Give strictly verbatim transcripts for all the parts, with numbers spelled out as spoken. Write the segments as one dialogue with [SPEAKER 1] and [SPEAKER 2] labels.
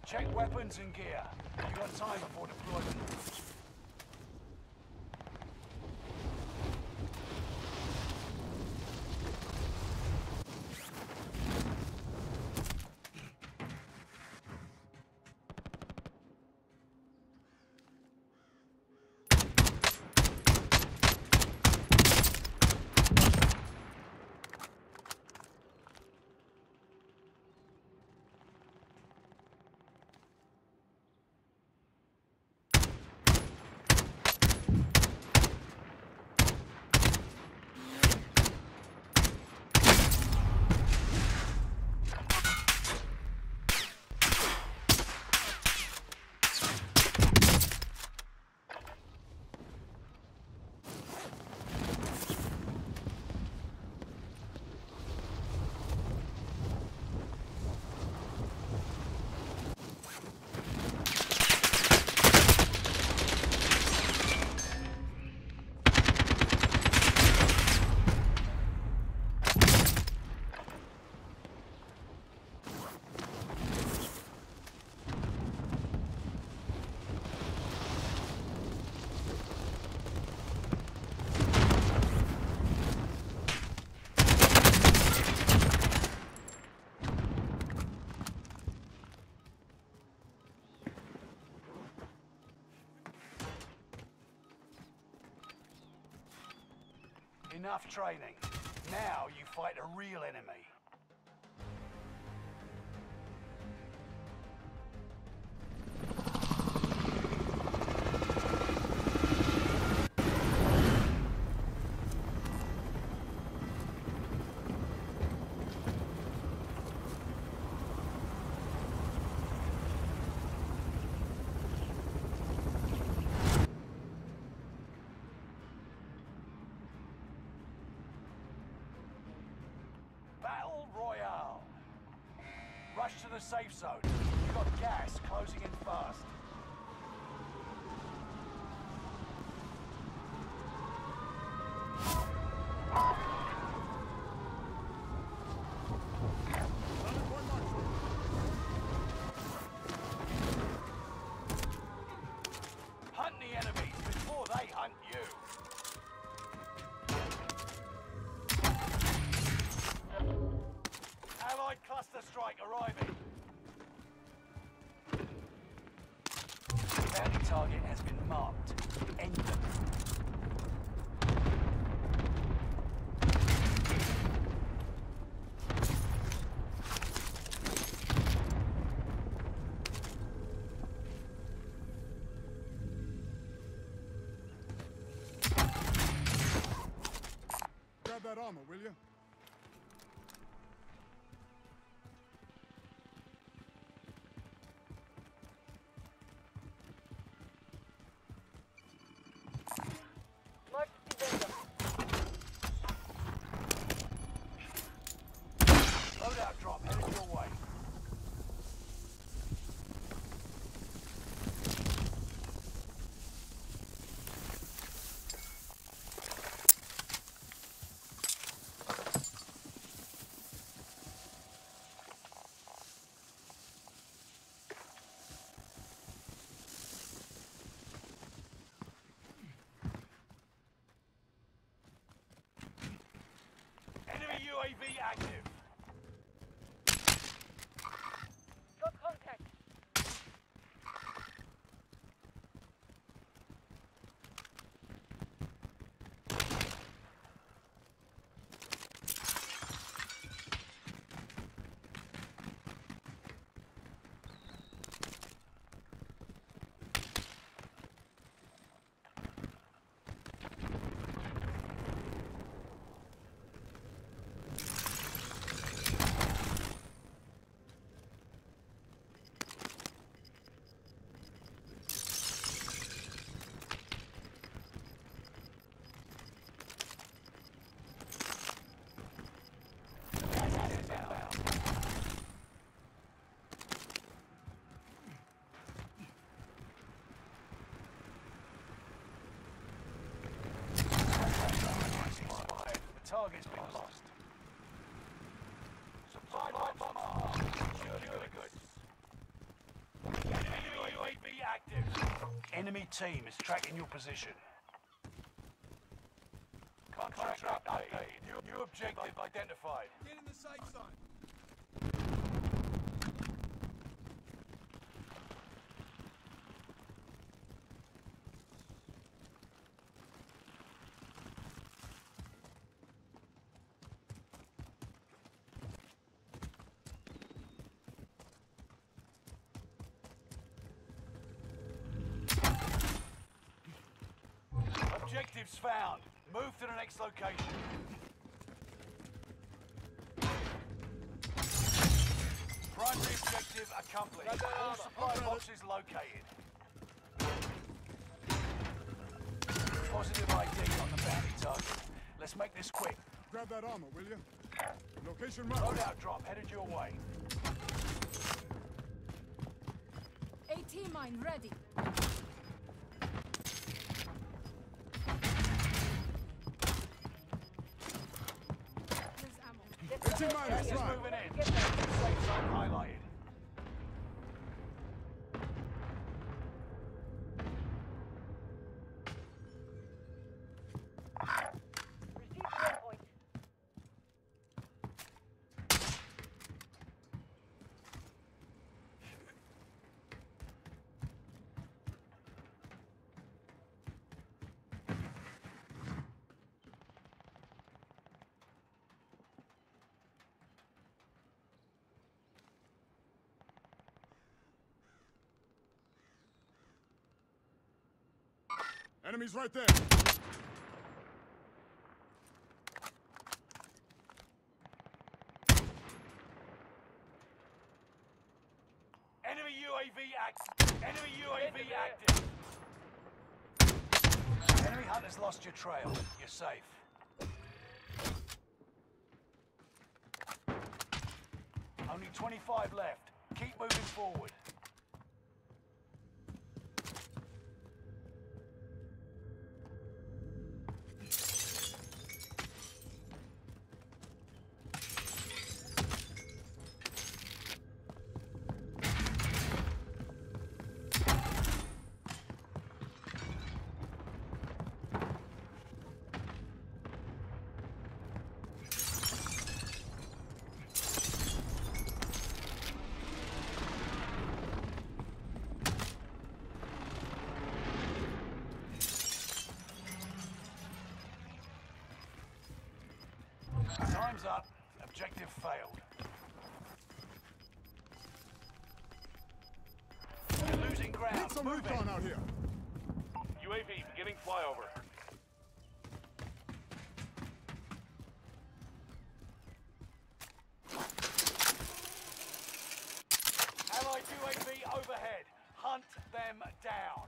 [SPEAKER 1] Check weapons and gear. You got time before deployment. Enough training. Now you fight a real enemy. Battle Royale. Rush to the safe zone. You've got gas closing in fast. Hunt the enemies before they hunt you. Allied cluster strike arriving. Bounty target has been marked. End them.
[SPEAKER 2] Grab that armor, will you?
[SPEAKER 1] Loadout drop headed your way. Enemy U A V active.
[SPEAKER 3] Got contact. Target's been lost. Supply box marked. Secure the goods.
[SPEAKER 1] Enemy team is tracking your position.
[SPEAKER 3] Contract update.
[SPEAKER 1] New, new objective identified.
[SPEAKER 2] Get in the safe zone.
[SPEAKER 1] Objectives found. Move to the next location. Primary objective accomplished. All supply boxes located. Positive I D on the bounty target. Let's make this quick.
[SPEAKER 2] Grab that armor, will you? Location marked.
[SPEAKER 1] Loadout drop headed your way.
[SPEAKER 4] AT mine ready. Here's ammo.
[SPEAKER 2] eighteen minus
[SPEAKER 1] Gas is
[SPEAKER 2] right.
[SPEAKER 1] moving in. Safe zone highlighted.
[SPEAKER 3] Receive kill point.
[SPEAKER 2] Enemies right there.
[SPEAKER 1] Enemy U A V active. Enemy U A V active. Enemy hunters lost your trail. You're safe. Only twenty-five left. Keep moving forward. Time's up. Objective failed. You're losing ground.
[SPEAKER 2] Need some
[SPEAKER 1] Move
[SPEAKER 2] recon
[SPEAKER 1] it.
[SPEAKER 2] out here.
[SPEAKER 5] U A V beginning flyover.
[SPEAKER 1] Allied U A V overhead. Hunt them down.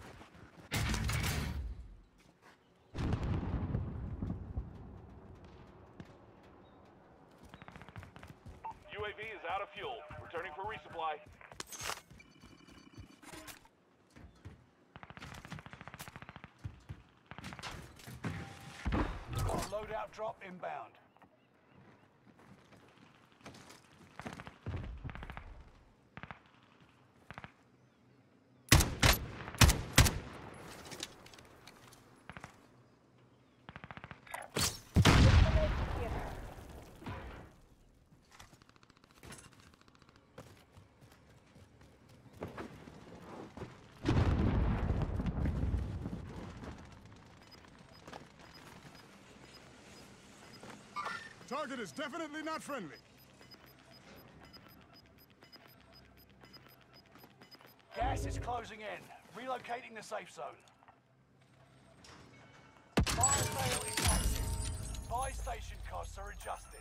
[SPEAKER 5] U A V is out of fuel. Returning for resupply.
[SPEAKER 1] Loadout drop inbound.
[SPEAKER 2] Target is definitely not friendly.
[SPEAKER 1] Gas is closing in. Relocating the safe zone. Fire sale is active. Buy station costs are adjusted.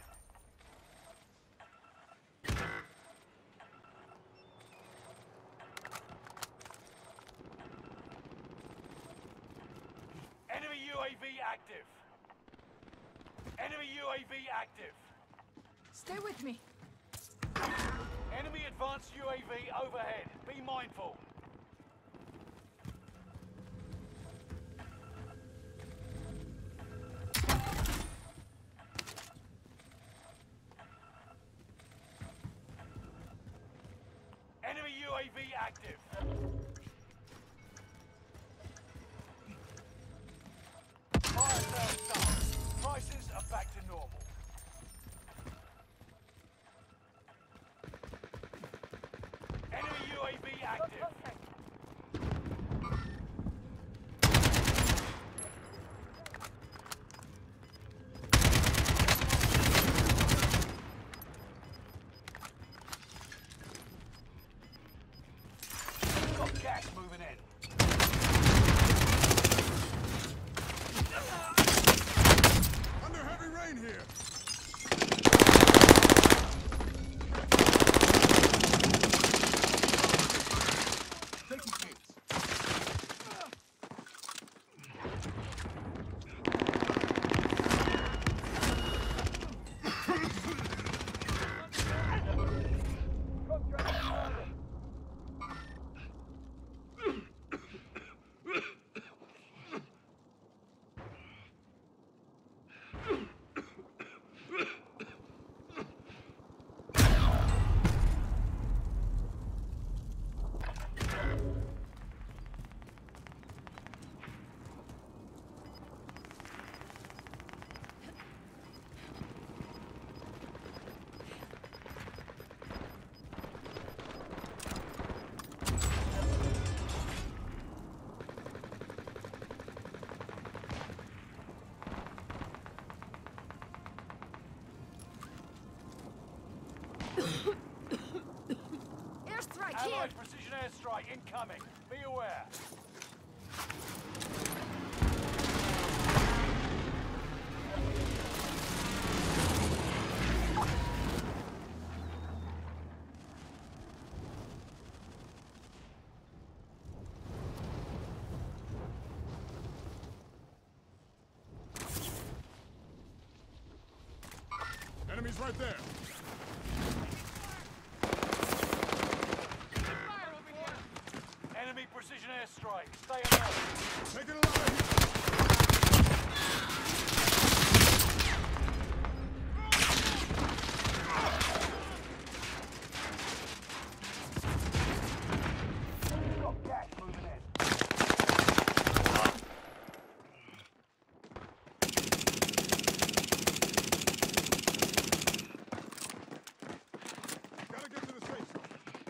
[SPEAKER 1] Enemy U A V active. Enemy U A V active.
[SPEAKER 4] Stay with me.
[SPEAKER 1] Enemy advanced U A V overhead. Be mindful. Enemy U A V active. active.
[SPEAKER 3] Contact.
[SPEAKER 1] Got gas moving in.
[SPEAKER 2] Under heavy rain here. Taking hits.
[SPEAKER 4] Airstrike here!
[SPEAKER 1] Allied precision airstrike incoming. Be aware.
[SPEAKER 2] Enemies right there.
[SPEAKER 1] Enemy precision airstrike. Stay alert.
[SPEAKER 2] Taking a lot of heat.
[SPEAKER 1] Got gas moving in.
[SPEAKER 2] Gotta get to the safe zone.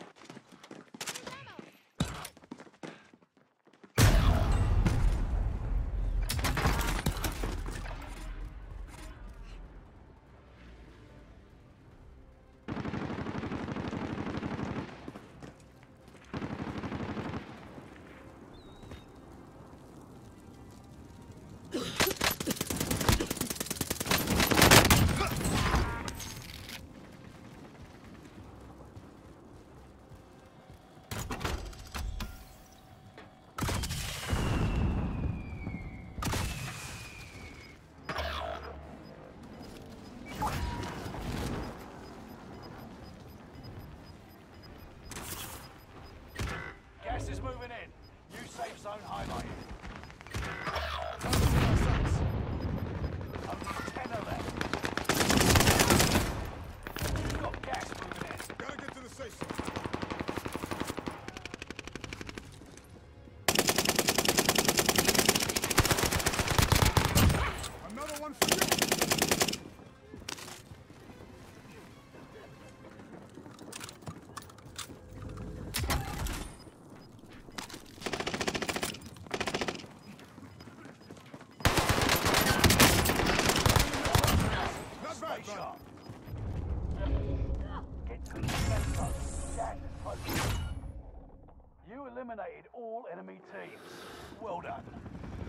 [SPEAKER 1] Gas is moving in. New safe zone highlighted. Only ten are left. Got gas moving in.
[SPEAKER 2] Gotta get to the safe zone. Another one for you. Not bad,
[SPEAKER 1] Stay
[SPEAKER 2] bud.
[SPEAKER 1] sharp. Get to the safe zone. Gas is close. You eliminated all enemy teams. Well done.